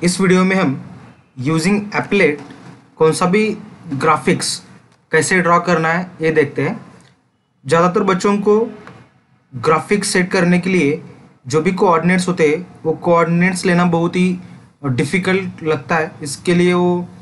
इस वीडियो में हम यूजिंग एप्लेट कौन सा भी ग्राफिक्स कैसे ड्रॉ करना है ये देखते हैं। ज़्यादातर बच्चों को ग्राफिक्स सेट करने के लिए जो भी कोऑर्डिनेट्स होते हैं वो कोऑर्डिनेट्स लेना बहुत ही डिफ़िकल्ट लगता है। इसके लिए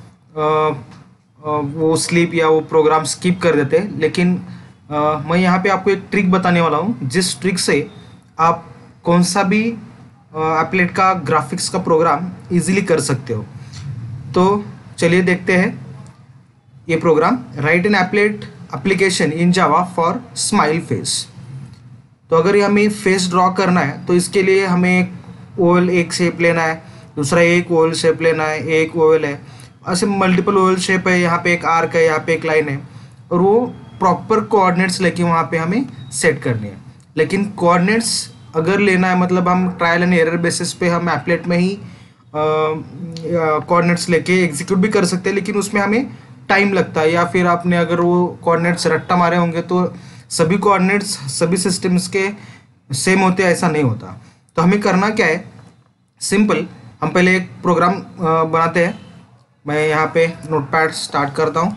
वो स्लीप या वो प्रोग्राम स्किप कर देते हैं। लेकिन मैं यहाँ पे आपको एक ट्रिक बताने वाला हूँ जिस ट्रिक से आप कौन सा भी एप्लेट का ग्राफिक्स का प्रोग्राम इजीली कर सकते हो। तो चलिए देखते हैं ये program. Write an applet application in Java for smile face. तो अगर ये हमें फेस ड्रॉ करना है तो इसके लिए हमें एक ओवल एक शेप लेना है, दूसरा एक ओवल शेप लेना है, एक ओवल है, ऐसे मल्टीपल ओवल शेप है, यहाँ पे एक आर्क है, यहाँ पे एक लाइन है, और वो प्रॉपर कोऑर्डिनेट्स लेके वहाँ पे हमें सेट करनी है। लेकिन कोऑर्डिनेट्स अगर लेना है मतलब हम ट्रायल एंड एरर बेसिस पे हम एप्लेट में ही कोऑर्डिनेट्स लेके एग्जीक्यूट भी कर सकते हैं, लेकिन उसमें हमें टाइम लगता है। या फिर आपने अगर वो कोऑर्डिनेट्स रट्टा मारे होंगे तो सभी कोऑर्डिनेट्स सभी सिस्टम्स के सेम होते हैं, ऐसा नहीं होता। तो हमें करना क्या है, सिंपल, हम पहले एक प्रोग्राम बनाते हैं। मैं यहाँ पे नोटपैड स्टार्ट करता हूँ।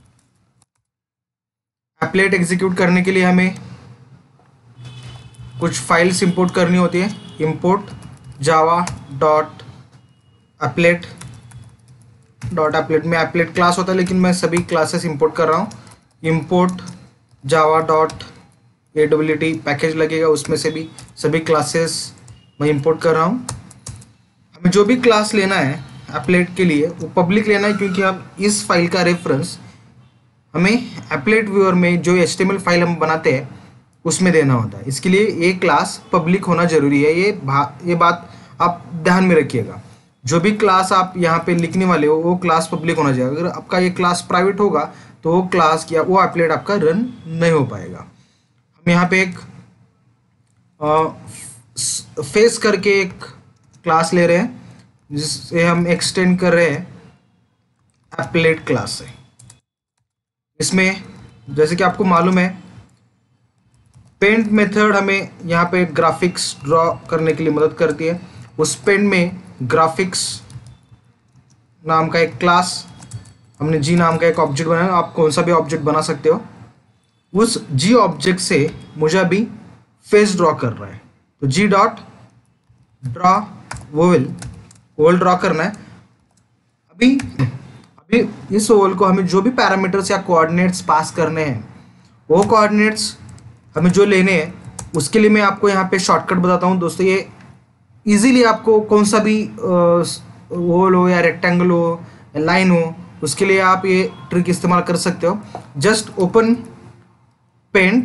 एप्लेट एग्जीक्यूट करने के लिए हमें कुछ फाइल्स इंपोर्ट करनी होती है। इंपोर्ट जावा डॉट एप्लेट में एप्लेट क्लास होता है, लेकिन मैं सभी क्लासेस इंपोर्ट कर रहा हूँ। Import Java dot AWT package लगेगा, उसमें से भी सभी क्लासेस मैं इंपोर्ट कर रहा हूँ। हमें जो भी क्लास लेना है एप्लेट के लिए वो पब्लिक लेना है, क्योंकि हम इस फाइल का रेफरेंस हमें एप्लेट व्यूअर में जो HTML फाइल हम बनाते हैं उसमें देना होता है। इसके लिए ये क्लास पब्लिक होना ज़रूरी है। ये बात आप ध्यान में रखिएगा। जो भी क्लास आप यहाँ पे लिखने वाले हो वो क्लास पब्लिक होना चाहिए। अगर आपका ये क्लास प्राइवेट होगा तो वो क्लास या वो एप्लेट आपका रन नहीं हो पाएगा। हम यहाँ पे एक फेस करके एक क्लास ले रहे हैं जिससे हम एक्सटेंड कर रहे हैं एप्लेट क्लास से। इसमें जैसे कि आपको मालूम है पेंट मेथड हमें यहाँ पे ग्राफिक्स ड्रॉ करने के लिए मदद करती है। उस पेंट में ग्राफिक्स नाम का एक क्लास हमने जी नाम का एक ऑब्जेक्ट बनाया। आप कौन सा भी ऑब्जेक्ट बना सकते हो। उस जी ऑब्जेक्ट से मुझे अभी फेस ड्रॉ कर रहा है, तो g dot draw oval draw करना है। अभी इस ओवल को हमें जो भी पैरामीटर्स या कोऑर्डिनेट्स पास करने हैं वो कोऑर्डिनेट्स हमें जो लेने हैं उसके लिए मैं आपको यहाँ पे शॉर्टकट बताता हूँ दोस्तों। ये इजीली आपको कौन सा भी ओवल हो या रेक्टेंगल हो या लाइन हो, उसके लिए आप ये ट्रिक इस्तेमाल कर सकते हो। Just open paint.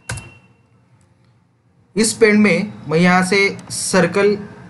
इस पेंट में मैं यहाँ से सर्कल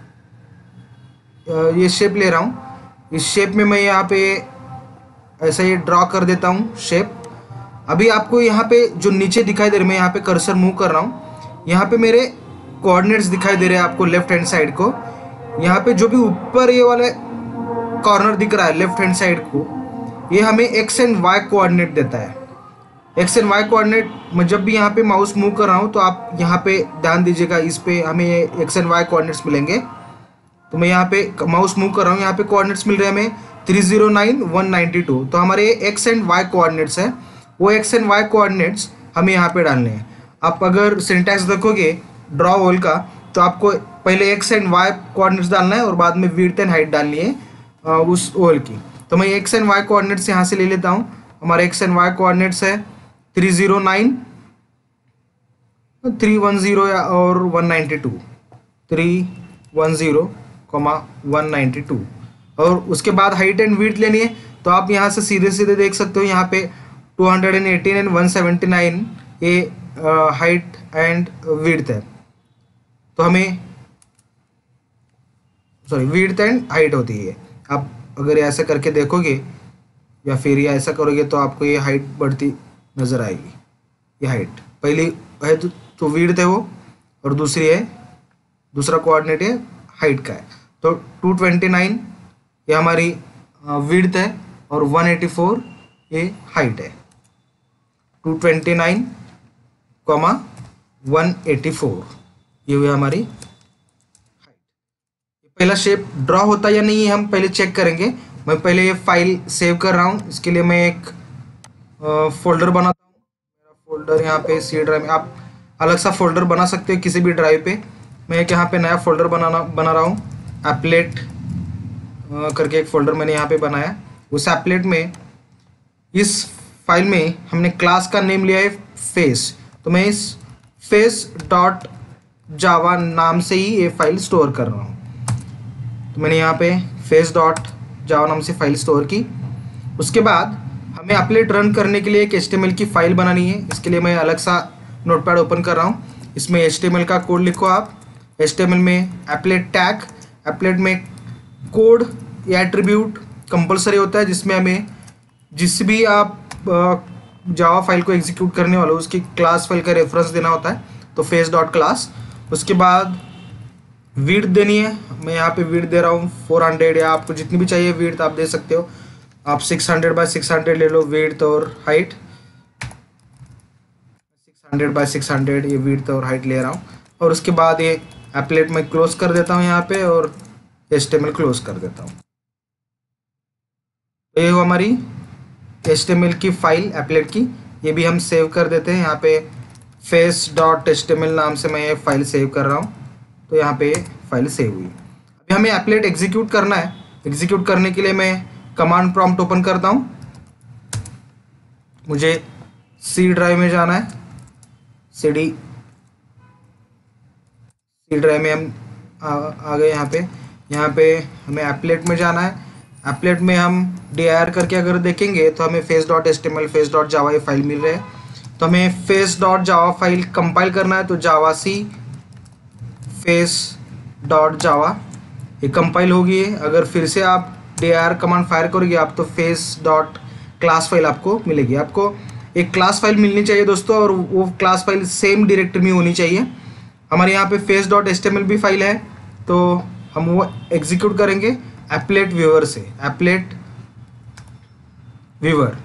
ये शेप ले रहा हूँ। इस शेप में मैं यहाँ पे ऐसा ये ड्रॉ कर देता हूँ शेप। अभी आपको यहाँ पे जो नीचे दिखाई दे रहा है, मैं यहाँ पे कर्सर मूव कर रहा हूँ, यहाँ पे मेरे कोऑर्डिनेट्स दिखाई दे रहे हैं आपको लेफ्ट हैंड साइड को। यहाँ पे जो भी ऊपर ये वाले कॉर्नर दिख रहा है लेफ्ट हैंड साइड को, ये हमें एक्स एंड वाई कोऑर्डिनेट देता है। एक्स एंड वाई कोऑर्डिनेट मैं जब भी यहाँ पे माउस मूव कर रहा हूँ तो आप यहाँ पे ध्यान दीजिएगा, इस पे हमें ये एक्स एंड वाई कोऑर्डिनेट्स मिलेंगे। तो मैं यहाँ पे माउस मूव कर रहा हूँ, यहाँ पे कोऑर्डिनेट्स मिल रहे हैं हमें 309 192। तो हमारे एक्स एंड वाई कोऑर्डिनेट्स है, वो एक्स एंड वाई कोऑर्डिनेट्स हमें यहाँ पे डालने हैं। आप अगर सिंटैक्स देखोगे ड्रॉ ओवल का तो आपको पहले एक्स एंड वाई कोऑर्डिनेट्स डालना है और बाद में विड्थ एंड हाइट डालनी है उस ओवल की। तो मैं एक्स एंड वाई कोऑर्डिनेट्स यहाँ से ले लेता हूँ। हमारे एक्स एंड वाई कोऑर्डिनेट्स है 309 310 और 192 310, 192। और उसके बाद हाइट एंड विड्थ लेनी है। तो आप यहाँ से सीधे सीधे देख सकते हो, यहाँ पे 218 एंड 179 ये हाइट एंड विड्थ है। तो हमें विड्थ एंड हाइट होती है। आप अगर ऐसा करके देखोगे या फिर ये ऐसा करोगे तो आपको ये हाइट बढ़ती नज़र आएगी। ये हाइट पहली है तो विड्थ है वो, और दूसरा कोऑर्डिनेट है हाइट का है। तो 229 ये हमारी विड्थ है और 184 ये हाइट है। 229, 184 ये हुई हमारी हाइट। पहला शेप ड्रॉ होता है या नहीं, हम पहले चेक करेंगे। मैं पहले ये फाइल सेव कर रहा हूँ। इसके लिए मैं एक फोल्डर बनाता हूँ। मेरा फोल्डर यहाँ पे सी ड्राइव में, आप अलग सा फोल्डर बना सकते हो किसी भी ड्राइव पे। मैं एक यहाँ पे नया फोल्डर बना रहा हूँ। एप्लेट करके एक फोल्डर मैंने यहाँ पे बनाया। उस एप्लेट में, इस फाइल में हमने क्लास का नेम लिया है फेस, तो मैं इस फेस डॉट जावा नाम से ही ये फाइल स्टोर कर रहा हूँ। तो मैंने यहाँ पे फेस डॉट जावा नाम से फाइल स्टोर की। उसके बाद हमें एप्लेट रन करने के लिए एक HTML की फाइल बनानी है। इसके लिए मैं अलग सा नोटपैड ओपन कर रहा हूँ। इसमें HTML का कोड लिखो आप। HTML में एप्लेट टैग, एप्लेट में कोड या एट्रीब्यूट कंपलसरी होता है, जिसमें हमें जिस भी आप जावा फाइल को एग्जीक्यूट करने वाला हो उसकी क्लास फाइल का रेफरेंस देना होता है, तो फेस डॉट क्लास। उसके बाद विड्थ देनी है। मैं यहाँ पे विड्थ दे रहा हूँ 400, या आपको जितनी भी चाहिए विड्थ आप दे सकते हो। आप 600 बाय 600 ले लो विड्थ और हाइट। 600 बाय 600 ये विड्थ और हाइट ले रहा हूँ। और उसके बाद ये एप्लेट में क्लोज कर देता हूँ यहाँ पे, और HTML क्लोज कर देता हूँ। तो ये हमारी HTML की फाइल एप्लेट की, ये भी हम सेव कर देते हैं। यहाँ पे फेस डॉट HTML नाम से मैं ये फाइल सेव कर रहा हूँ। तो यहाँ पे फाइल सेव हुई। अभी हमें एप्लेट एग्जीक्यूट करना है। एग्जीक्यूट करने के लिए मैं कमांड प्रॉम्प्ट ओपन करता हूँ। मुझे सी ड्राइव में जाना है। सी ड्राइव में हम आ गए। यहाँ पे हमें एप्लेट में जाना है। एप्लेट में हम dir करके अगर देखेंगे तो हमें face dot HTML face dot Java ये फाइल मिल रहे हैं। तो हमें face dot Java file compile करना है। तो जावा सी फेस डॉट जावा ये कंपाइल होगी। अगर फिर से आप dir कमांड फायर करोगे आप, तो फेस डॉट क्लास फाइल आपको मिलेगी। आपको एक क्लास फाइल मिलनी चाहिए दोस्तों, और वो क्लास फाइल सेम डायरेक्टरी में होनी चाहिए। हमारे यहाँ पे फेस डॉट HTML भी फाइल है, तो हम वो एग्जीक्यूट करेंगे एप्लेट व्यूअर से। एप्लेट व्यूअर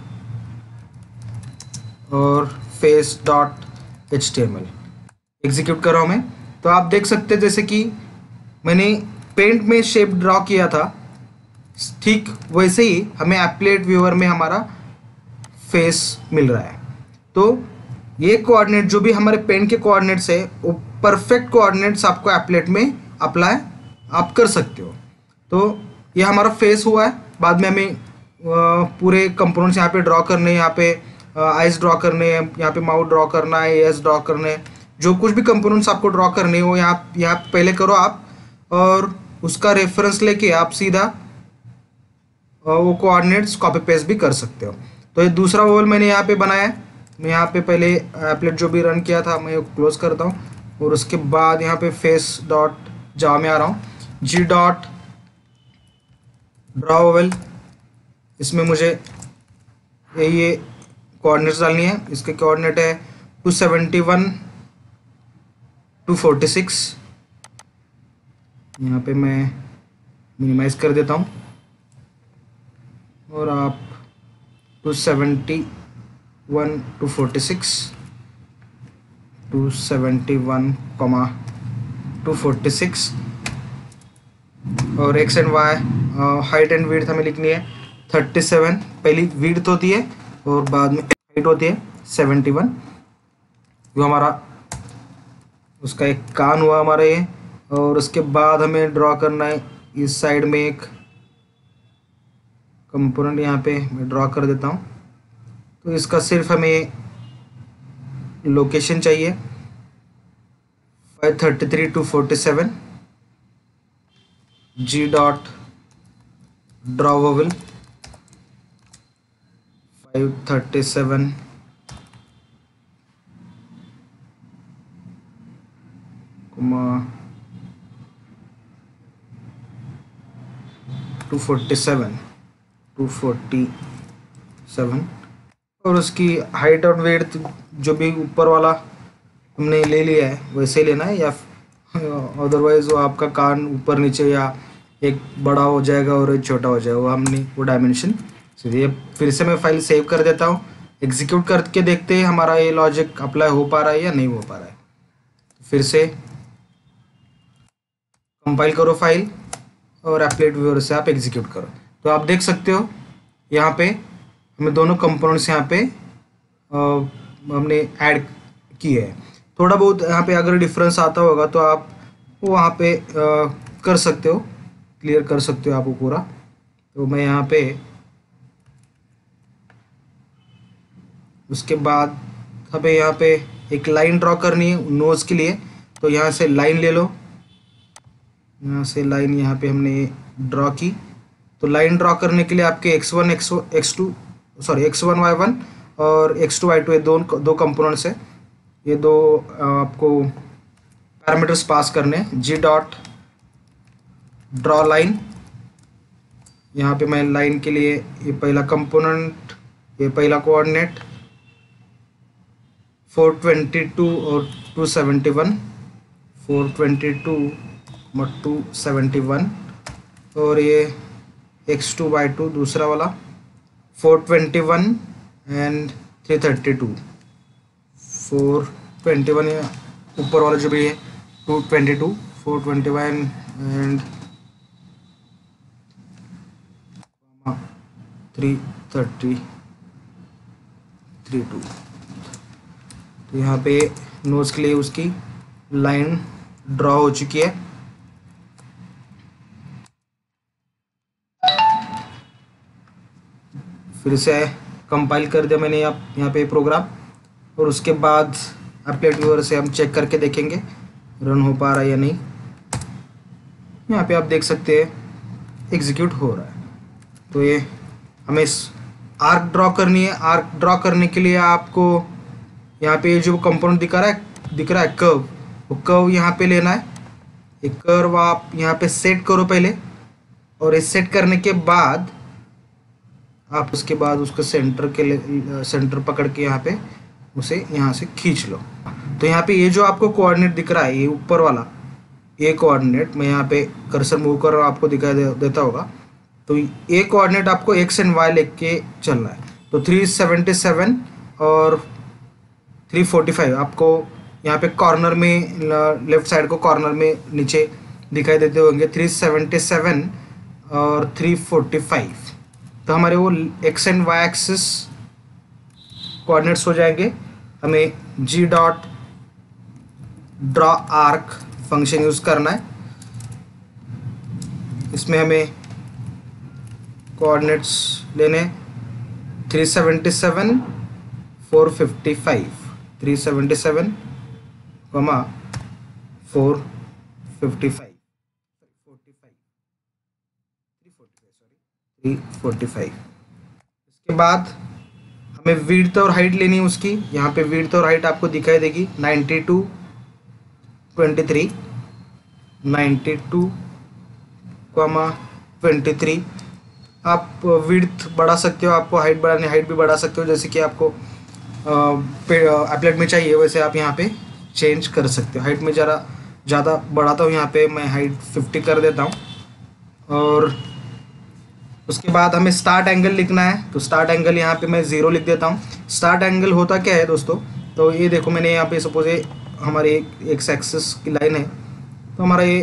और फेस डॉट HTML एग्जीक्यूट कर रहा हूँ मैं। तो आप देख सकते हैं जैसे कि मैंने पेंट में शेप ड्रॉ किया था, ठीक वैसे ही हमें एप्लेट व्यूअर में हमारा फेस मिल रहा है। तो ये कोऑर्डिनेट जो भी हमारे पेंट के कोऑर्डिनेट्स है, वो परफेक्ट कोऑर्डिनेट्स आपको एप्लेट में अप्लाई आप कर सकते हो। तो ये हमारा फेस हुआ है। बाद में हमें पूरे कंपोनेंट्स यहाँ पे ड्रॉ करने हैं। यहाँ पे आइज ड्रॉ करने हैं, यहाँ पे माउथ ड्रॉ करना है, एयर्स ड्रॉ करने हैं। जो कुछ भी कंपोनेंट्स आपको ड्रॉ करने हैं वो यहाँ पहले करो आप, और उसका रेफरेंस लेके आप सीधा वो कोऑर्डिनेट्स कॉपी पेस्ट भी कर सकते हो। तो ये दूसरा वोल मैंने यहाँ पे बनाया है। मैं यहाँ पे पहले एप्लेट जो भी रन किया था मैं वो क्लोज करता हूँ, और उसके बाद यहाँ पे फेस डॉट जावा में आ रहा हूँ। जी डॉट ड्रॉ ओवल, इसमें मुझे ये कोऑर्डिनेट्स डालनी है। इसके कोऑर्डिनेट है 271 246। यहाँ पे मैं मिनिमाइज कर देता हूँ, और आप 271 246 271 246, और X and Y height and width हमें लिखनी है 37। पहली विड्थ होती है और बाद में हाइट होती है 71। जो हमारा उसका एक कान हुआ हमारा ये। और उसके बाद हमें ड्रॉ करना है इस साइड में एक कंपोनेंट, यहाँ पे मैं ड्रॉ कर देता हूँ। तो इसका सिर्फ हमें लोकेशन चाहिए 533 247। जी डॉट ड्रॉ वोवल 537 247 और उसकी हाइट और वेट जो भी ऊपर वाला हमने ले लिया है वैसे लेना है, या अदरवाइज़ वो आपका कान ऊपर नीचे या एक बड़ा हो जाएगा और एक छोटा हो जाएगा, वो हमने वो डायमेंशन सीधे। फिर से मैं फाइल सेव कर देता हूँ। एग्जीक्यूट करके देखते हैं हमारा ये लॉजिक अप्लाई हो पा रहा है या नहीं हो पा रहा है। फिर से कंपाइल करो फाइल, और एप्लेट व्यूअर से आप एग्जीक्यूट करो। तो आप देख सकते हो यहाँ पे हमें दोनों कंपोनेंट्स यहाँ पे हमने ऐड किए हैं। थोड़ा बहुत यहाँ पे अगर डिफरेंस आता होगा तो आप वो वहाँ पे कर सकते हो, क्लियर कर सकते हो आप वो पूरा। तो मैं यहाँ पे उसके बाद हमें यहाँ पे एक लाइन ड्रॉ करनी है नोज़ के लिए। तो यहाँ से लाइन ले लो, यहाँ से लाइन यहाँ पे हमने ड्रॉ की। तो लाइन ड्रॉ करने के लिए आपके x1 x1 y1 और x2 y2 ये दो कंपोनेंट्स है, ये दो आपको पैरामीटर्स पास करने हैं। जी डॉट ड्रॉ लाइन, यहाँ पे मैं लाइन के लिए ये पहला कंपोनेंट, ये पहला कोऑर्डिनेट 422 और 271, 422 और 271, और ये x2 y2 दूसरा वाला 421 एंड 332, 421 या ऊपर वाला जो भी है 222, 421 एंड 332। तो यहाँ पे नोज के लिए उसकी लाइन ड्रॉ हो चुकी है। फिर से कंपाइल कर दिया मैंने यहाँ पे प्रोग्राम, और उसके बाद एप्लेट व्यूअर से हम चेक करके देखेंगे रन हो पा रहा है या नहीं। यहाँ पे आप देख सकते हैं एग्जीक्यूट हो रहा है। तो ये हमें आर्क ड्रॉ करनी है। आर्क ड्रॉ करने के लिए आपको यहाँ पे जो कंपोनेंट दिख रहा है कर्व, वो कर्व यहाँ पे लेना है। एक कर्व आप यहाँ पे सेट करो पहले, और इस सेट करने के बाद आप उसके बाद उसको सेंटर पकड़ के यहाँ पे उसे यहाँ से खींच लो। तो यहाँ पे ये जो आपको कोऑर्डिनेट दिख रहा है, ये ऊपर वाला ये कोऑर्डिनेट, मैं यहाँ पे कर्सर मूव कर रहा हूँ, आपको दिखाई देता होगा। तो ये कोऑर्डिनेट आपको एक्स एंड वाई लेके चलना है। तो 377 और 345 आपको यहाँ पे कॉर्नर में, लेफ्ट साइड को कॉर्नर में नीचे दिखाई देते होंगे 377 और 345। तो हमारे वो X and Y axis coordinates हो जाएंगे। हमें g dot draw arc function use करना है। इसमें हमें कोऑर्डिनेट्स लेने 377 455, 377 455 345। इसके बाद हमें विड्थ और हाइट लेनी है उसकी। यहाँ पे विड्थ और हाइट आपको दिखाई देगी 92 23, 92 23। आप विड्थ बढ़ा सकते हो, आपको हाइट बढ़ानी हाइट भी बढ़ा सकते हो, जैसे कि आपको एप्लेट में चाहिए वैसे आप यहाँ पे चेंज कर सकते हो। हाइट में ज़रा ज़्यादा बढ़ाता हूँ, यहाँ पे मैं हाइट 50 कर देता हूँ। और उसके बाद हमें स्टार्ट एंगल लिखना है। तो स्टार्ट एंगल यहाँ पे मैं 0 लिख देता हूँ। स्टार्ट एंगल होता क्या है दोस्तों, तो ये देखो मैंने यहाँ पे सपोज ये हमारे एक एक्सिस की लाइन है, तो हमारा ये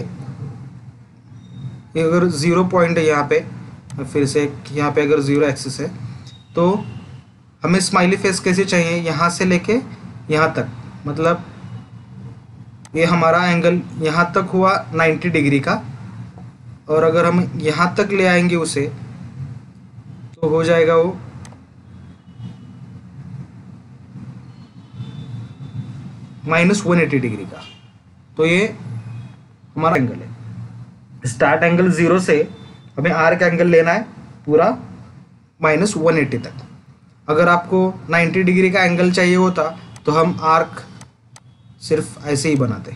अगर 0 पॉइंट है यहाँ पे, फिर से यहाँ पे अगर 0 एक्सिस है, तो हमें स्माइली फेस कैसे चाहिए, यहाँ से लेके यहाँ तक, मतलब ये हमारा एंगल यहाँ तक हुआ 90 डिग्री का, और अगर हम यहाँ तक ले आएंगे उसे तो हो जाएगा वो -180 डिग्री का। तो ये हमारा एंगल है। स्टार्ट एंगल 0 से हमें आर्क एंगल लेना है पूरा -180 तक। अगर आपको 90 डिग्री का एंगल चाहिए होता तो हम आर्क सिर्फ ऐसे ही बनाते,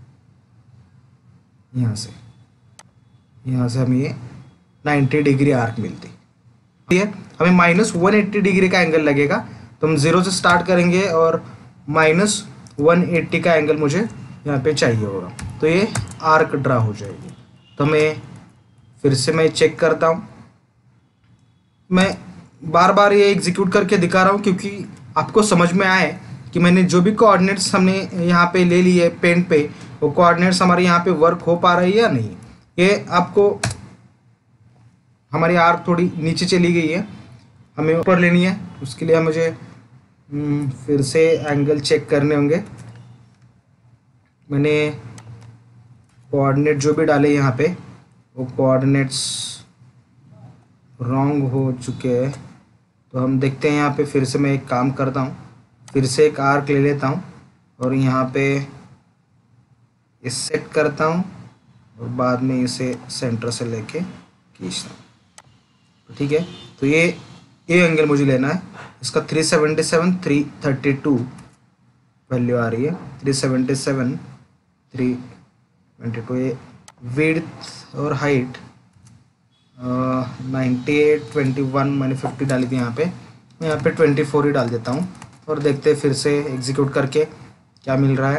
यहाँ से हमें ये 90 डिग्री आर्क मिलती है। हमें -180 डिग्री का एंगल लगेगा, तो हम 0 से स्टार्ट करेंगे और -180 का एंगल मुझे यहाँ पे चाहिए होगा, तो ये आर्क ड्रा हो जाएगी। तो मैं फिर से मैं चेक करता हूँ, मैं बार बार ये एग्जीक्यूट करके दिखा रहा हूँ क्योंकि आपको समझ में आए कि मैंने जो भी कोऑर्डिनेट्स हमने यहाँ पे ले लिए पेन पे, वो कोऑर्डिनेट्स हमारे यहाँ पे वर्क हो पा रही है या नहीं। ये आपको हमारी आर्क थोड़ी नीचे चली गई है, हमें ऊपर लेनी है। उसके लिए मुझे फिर से एंगल चेक करने होंगे। मैंने कोऑर्डिनेट जो भी डाले यहाँ पे वो कोऑर्डिनेट्स रॉन्ग हो चुके हैं। तो हम देखते हैं यहाँ पे, फिर से मैं एक काम करता हूँ, फिर से एक आर्क ले लेता हूँ और यहाँ पे इस सेट करता हूँ और बाद में इसे सेंटर से लेके खींचता हूँ। ठीक है, तो ये एंगल मुझे लेना है। इसका 377 332 वैल्यू आ रही है, 377 322। ये विड्थ और हाइट 98 21 मैंने 50 डाली थी यहाँ पे, मैं यहाँ पे 24 ही डाल देता हूँ और देखते हैं फिर से एग्जीक्यूट करके क्या मिल रहा है।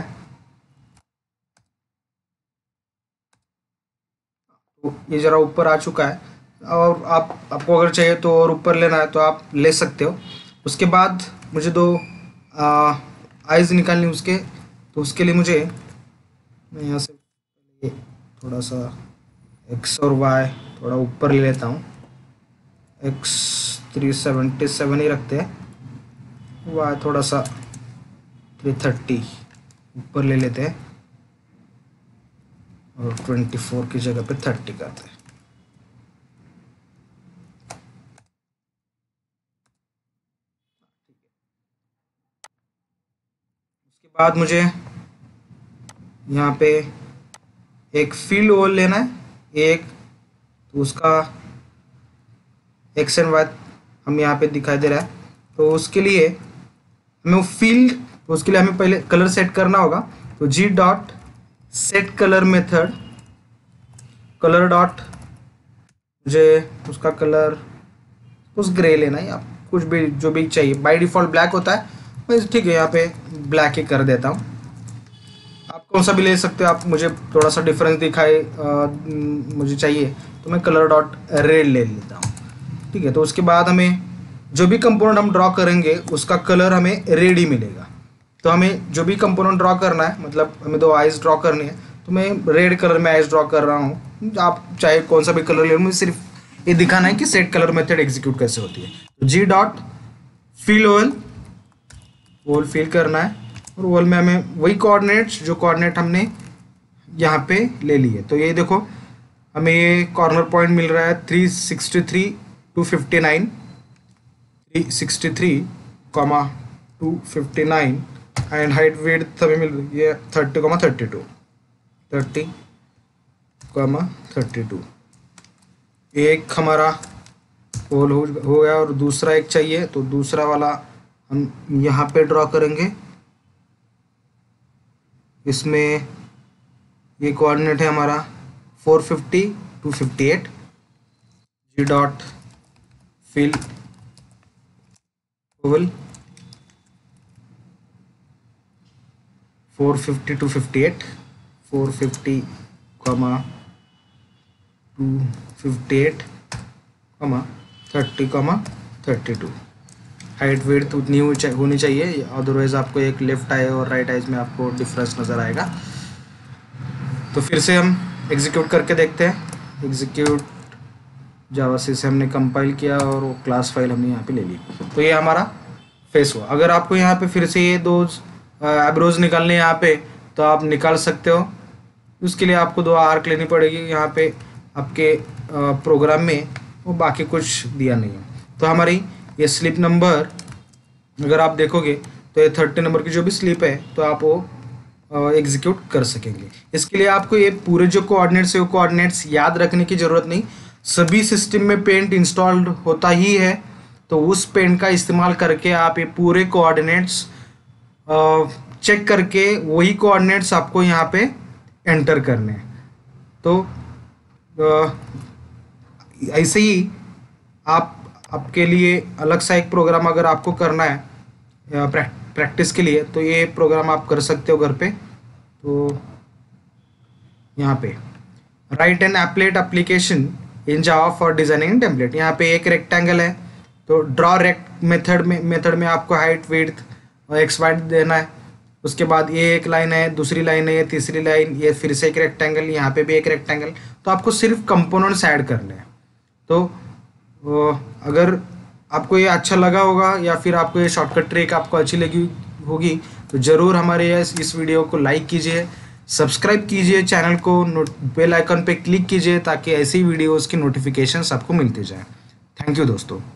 तो ये ज़रा ऊपर आ चुका है, और आपको अगर चाहिए तो और ऊपर लेना है तो आप ले सकते हो। उसके बाद मुझे दो आइज़ निकालनी उसके, तो उसके लिए मुझे मैं यहाँ से थोड़ा सा एक्स और वाई थोड़ा ऊपर ले लेता हूँ। एक्स 377 ही रखते हैं, वाई थोड़ा सा 330 ऊपर ले लेते हैं और 24 की जगह पे 30 करते हैं। उसके बाद मुझे यहाँ पे एक फील्ड ओल लेना है एक, तो उसका एक्स एंड वाई हम यहाँ पे दिखाई दे रहा है। तो उसके लिए हमें वो फील्ड, तो उसके लिए हमें पहले कलर सेट करना होगा। तो g dot set colour method, colour dot मुझे उसका कलर उस ग्रे लेना है, आप कुछ भी जो भी चाहिए। बाय डिफ़ॉल्ट ब्लैक होता है, मैं ठीक है यहाँ पे ब्लैक ही कर देता हूँ। आप कौन सा भी ले सकते हो, आप मुझे थोड़ा सा डिफरेंस दिखाए मुझे चाहिए तो मैं कलर डॉट रेड ले लेता हूँ। ठीक है, तो उसके बाद हमें जो भी कंपोनेंट हम ड्रॉ करेंगे उसका कलर हमें रेड ही मिलेगा। तो हमें जो भी कंपोनेंट ड्रॉ करना है, मतलब हमें दो आइज़ ड्रॉ करनी है, तो मैं रेड कलर में आइज़ ड्रॉ कर रहा हूँ। आप चाहे कौन सा भी कलर ले लो, मुझे सिर्फ ये दिखाना है कि सेट कलर मेथड एग्जीक्यूट कैसे होती है। तो g dot fill oval fill करना है, और ओल में हमें वही कोऑर्डिनेट्स जो कोऑर्डिनेट हमने यहाँ पे ले लिए। तो ये देखो हमें ये कॉर्नर पॉइंट मिल रहा है 363 259, 363 259 एंड हाइट विड्थ हमें मिल रही है 30 32। एक हमारा होल हो गया और दूसरा एक चाहिए, तो दूसरा वाला हम यहाँ पे ड्रॉ करेंगे। इसमें ये कोऑर्डिनेट है हमारा 450 258। G dot fill oval 450 258, 450 258 30 32। Height width उतनी होनी चाहिए, अदरवाइज आपको एक लेफ्ट आई और राइट आइज में आपको डिफरेंस नज़र आएगा। तो फिर से हम एग्जीक्यूट करके देखते हैं। एग्जीक्यूट जावा से हमने कंपाइल किया और वो क्लास फाइल हमने यहाँ पे ले ली। तो ये हमारा फेस हुआ। अगर आपको यहाँ पे फिर से ये दो एब्रोज निकालने यहाँ पे, तो आप निकाल सकते हो। उसके लिए आपको दो आर्क लेनी पड़ेगी यहाँ पे आपके प्रोग्राम में, वो बाकी कुछ दिया नहीं है। तो हमारी ये स्लिप नंबर अगर आप देखोगे तो ये 30 नंबर की जो भी स्लिप है तो आप वो एग्जीक्यूट कर सकेंगे। इसके लिए आपको ये पूरे जो कोऑर्डिनेट्स है वो कोऑर्डिनेट्स याद रखने की ज़रूरत नहीं, सभी सिस्टम में पेंट इंस्टॉल्ड होता ही है। तो उस पेंट का इस्तेमाल करके आप ये पूरे कोऑर्डिनेट्स चेक करके वही कोऑर्डिनेट्स आपको यहाँ पे एंटर करने हैं। तो ऐसे ही आपके लिए अलग सा एक प्रोग्राम अगर आपको करना है प्रैक्टिस के लिए, तो ये प्रोग्राम आप कर सकते हो घर पे। तो यहाँ पे write an applet application in Java for designing template, यहाँ पे एक रेक्टेंगल है। तो ड्रॉ रेक्ट मेथड में आपको हाइट विड्थ और एक्स वाई देना है। उसके बाद ये एक लाइन है, दूसरी लाइन है, ये तीसरी लाइन, ये फिर से एक रेक्टेंगल, यहाँ पे भी एक रेक्टेंगल। तो आपको सिर्फ कंपोनेंट्स ऐड करने हैं। तो अगर आपको ये अच्छा लगा होगा या फिर आपको ये शॉर्टकट ट्रिक आपको अच्छी लगी होगी तो ज़रूर हमारे इस वीडियो को लाइक कीजिए, सब्सक्राइब कीजिए चैनल को, बेल आइकन पे क्लिक कीजिए ताकि ऐसी वीडियोस की नोटिफिकेशंस आपको मिलती जाए। थैंक यू दोस्तों।